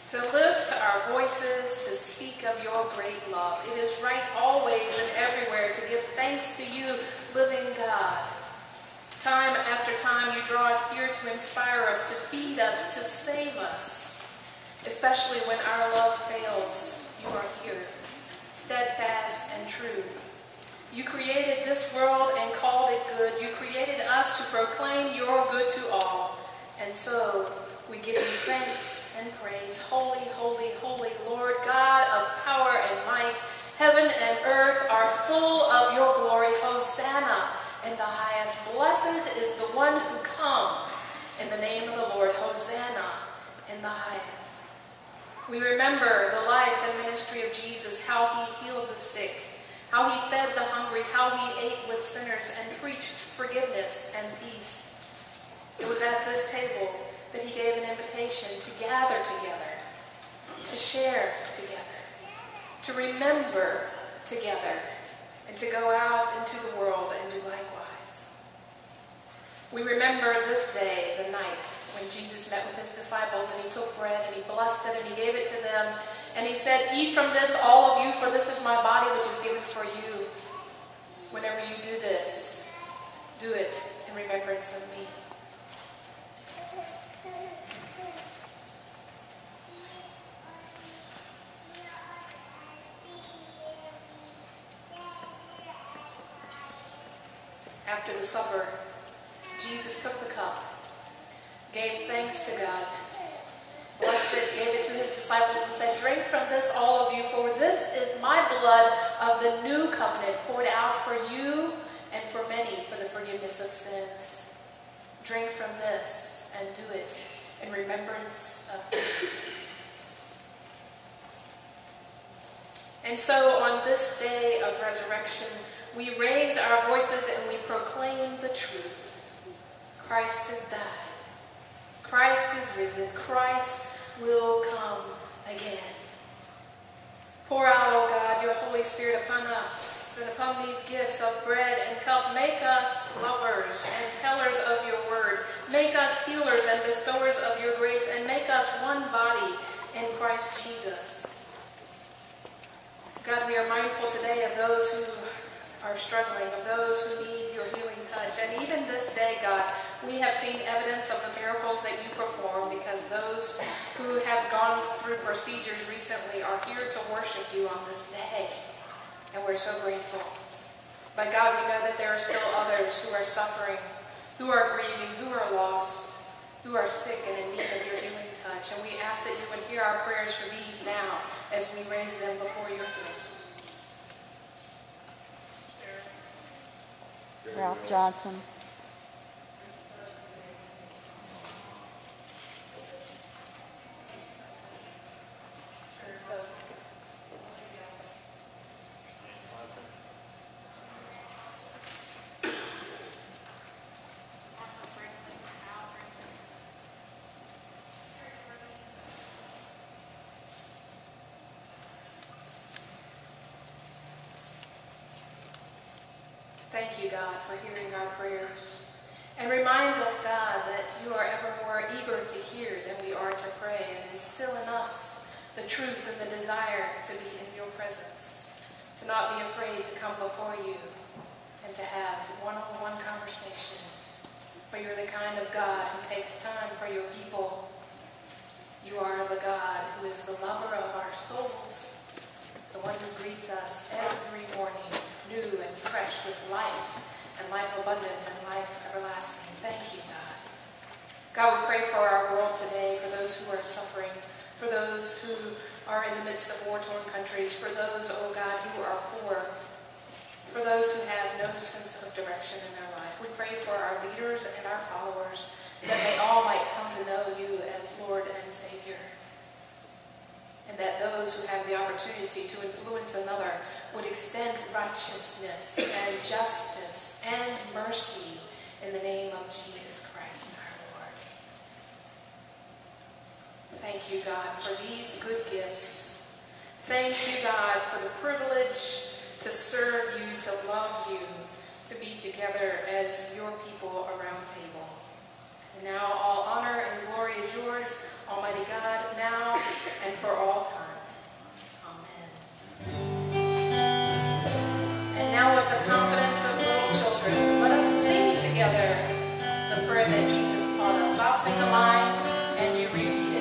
to lift our voices, to speak of your great love. It is right always and everywhere to give thanks to you, living God. Time after time you draw us here to inspire us, to feed us, to save us. Especially when our love fails, you are here, steadfast and true. You created this world and called it good. You created us to proclaim your good to all. And so we give you thanks and praise. Holy, holy, holy Lord, God of power and might. Heaven and earth are full of your glory. Hosanna in the highest. Blessed is the one who comes in the name of the Lord. Hosanna in the highest. We remember the life and ministry of Jesus, how he healed the sick, how he fed the hungry, how he ate with sinners and preached forgiveness and peace. It was at this table that he gave an invitation to gather together, to share together, to remember together, and to go out into the world and do likewise. We remember this day, the night, when Jesus met with his disciples and he took bread and he blessed it and he gave it to them. And he said, "Eat from this, all of you, for this is my body which is given for you. Whenever you do this, do it in remembrance of me." After the supper, Jesus took the cup, gave thanks to God, blessed it, gave it to his disciples, and said, "Drink from this, all of you, for this is my blood of the new covenant, poured out for you and for many for the forgiveness of sins. Drink from this and do it in remembrance of me." And so on this day of resurrection, we raise our voices and we proclaim the truth. Christ has died. Christ is risen. Christ will come again. Pour out, O God, your Holy Spirit upon us and upon these gifts of bread and cup. Make us lovers and tellers of your word. Make us healers and bestowers of your grace, and make us one body in Christ Jesus. God, we are mindful today of those who are struggling, of those who need your healing touch. And even this day, God, we have seen evidence of the miracles that you perform, because those who have gone through procedures recently are here to worship you on this day. And we're so grateful. But God, we know that there are still others who are suffering, who are grieving, who are lost, who are sick and in need of your healing touch. And we ask that you would hear our prayers for these now as we raise them before your throne. Ralph Johnson. Thank you, God, for hearing our prayers. And remind us, God, that you are ever more eager to hear than we are to pray, and instill in us the truth and the desire to be in your presence, to not be afraid to come before you and to have one-on-one conversation. For you're the kind of God who takes time for your people. You are the God who is the lover of our souls, the one who greets us every morning, new and fresh with life, and life abundant and life everlasting. Thank you, God. God, we pray for our world today, for those who are suffering, for those who are in the midst of war-torn countries, for those, oh God, who are poor, for those who have no sense of direction in their life. We pray for our leaders and our followers, that they all might come to know you as Lord and Savior. And that those who have the opportunity to influence another would extend righteousness and justice and mercy in the name of Jesus Christ, our Lord. Thank you, God, for these good gifts. Thank you, God, for the privilege to serve you, to love you, to be together as your people around the table. And now all honor and glory is yours. Almighty God, now and for all time. Amen. And now with the confidence of little children, let us sing together the prayer that Jesus taught us. I'll sing a line and you repeat it.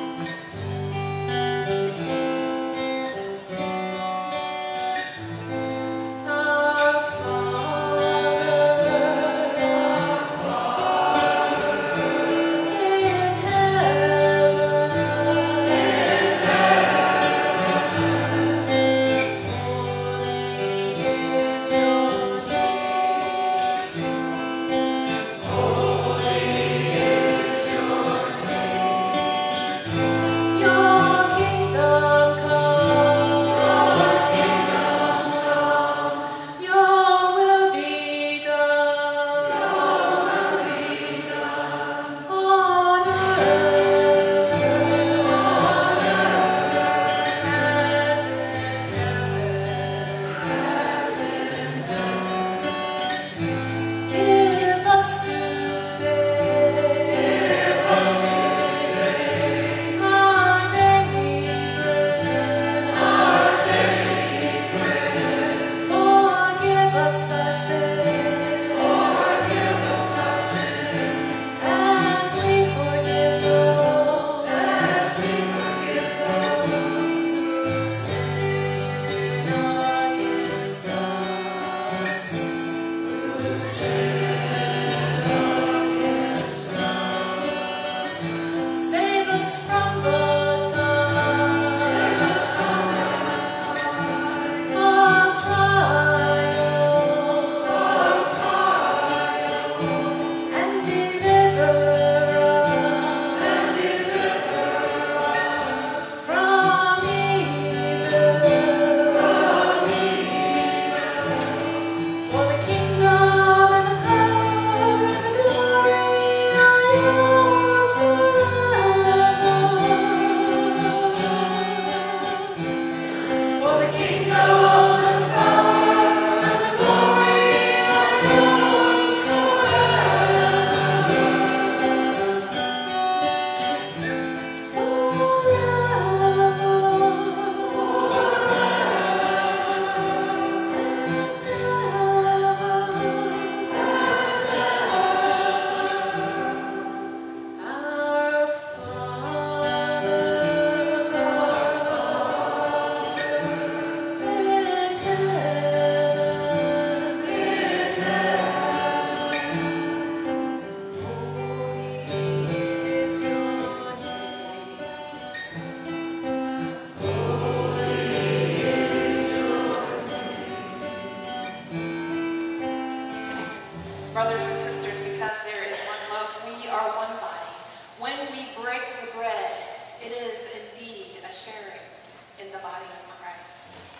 Brothers and sisters, because there is one loaf, we are one body. When we break the bread, it is indeed a sharing in the body of Christ.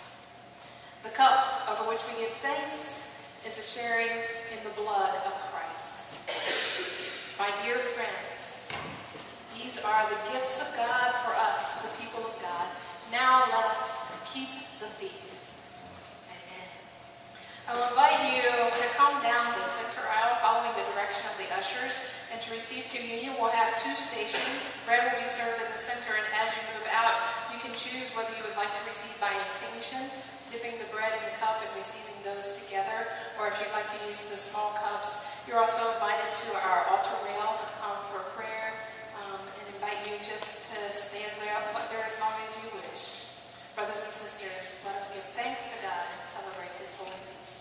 The cup over which we give thanks is a sharing in the blood of Christ. My dear friends, these are the gifts of God for us, the people of God. Now let us keep the feast. Amen. I will invite you to come down the center aisle following the direction of the ushers, and to receive communion we'll have 2 stations. Bread will be served in the center, and as you move out you can choose whether you would like to receive by intinction, dipping the bread in the cup and receiving those together, or if you'd like to use the small cups. You're also invited to our altar rail for prayer, and invite you just to stay there as long as you wish. Brothers and sisters, let us give thanks to God and celebrate His holy feast.